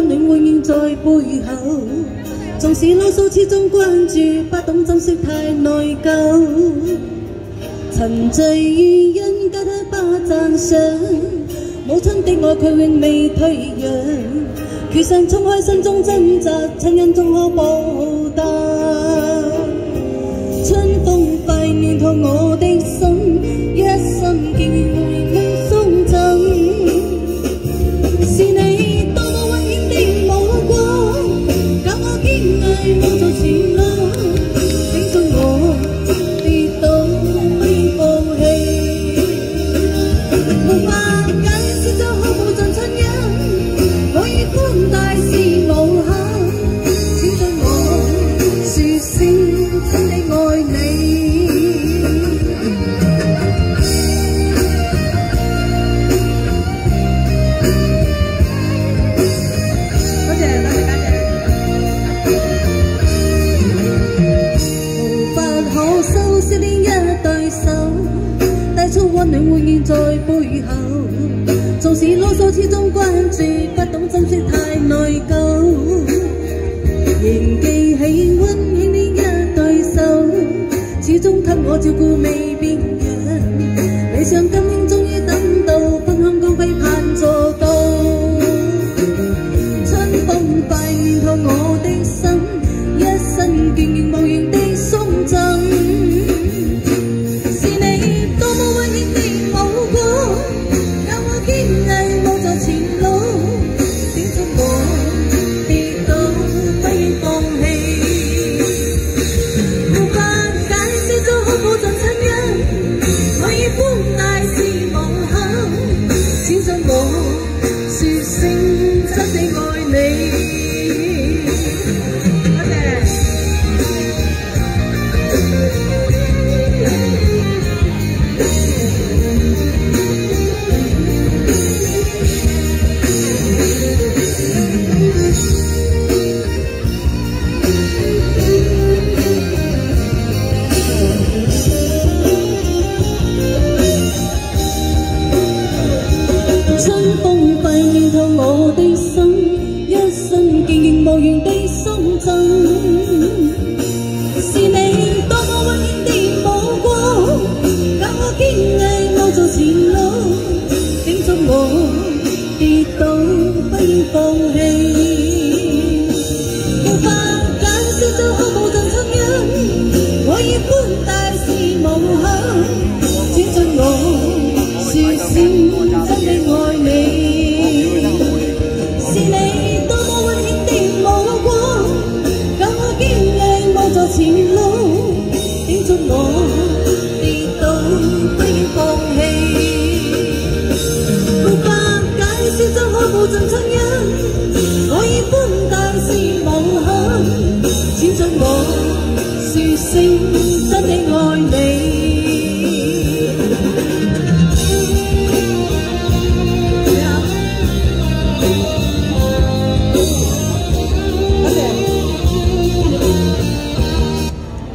温暖永遠在背後。縱使嬲騷始終關注，不懂珍惜太內疚。沉醉於人家的巴讚賞，母親的愛佢永未退讓。決心衝開心中掙扎，親恩終可報答。春風快暖透我的心，一心敬願無言去送贈。是你多麼溫馨的目光，教我堅毅冇做前路，叮囑我跌倒不要放棄。無法解釋咗可無盡親恩，我已寬大是無限，請准我說聲真的愛你。溫暖永遠在背後，縱使囉嗦始終關注，不懂珍惜太內疚。仍記起溫馨的一對手，始終給我照顧未變樣。理想今天終於等到，分享光輝盼做到。春風快暖透我的心，一生眷戀無言的送贈。我的心，一生敬敬無言地送贈。是你多麼溫馨的目光，教我堅毅冇做前路，叮囑我跌倒不要放棄。無法解釋咗可無盡親恩，我已寬大是無限，請准我說聲真的愛你。是你多麼溫馨的目光，教我堅毅冇做前路，叮囑我。